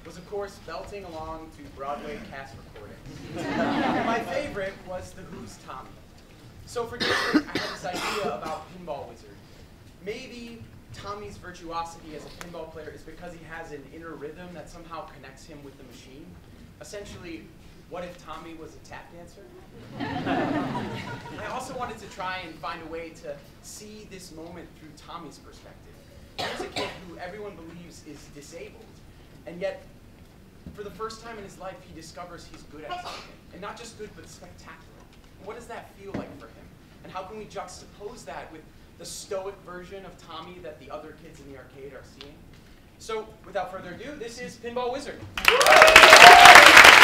was, of course, belting along to Broadway cast recordings. My favorite was the Who's Tommy. So for DanceBreak, I had this idea about Pinball Wizard. Maybe Tommy's virtuosity as a pinball player is because he has an inner rhythm that somehow connects him with the machine. Essentially, what if Tommy was a tap dancer? I also wanted to try and find a way to see this moment through Tommy's perspective. Here's a kid who everyone believes is disabled, and yet, for the first time in his life, he discovers he's good at something. And not just good, but spectacular. And what does that feel like for him? And how can we juxtapose that with the stoic version of Tommy that the other kids in the arcade are seeing? So, without further ado, this is Pinball Wizard.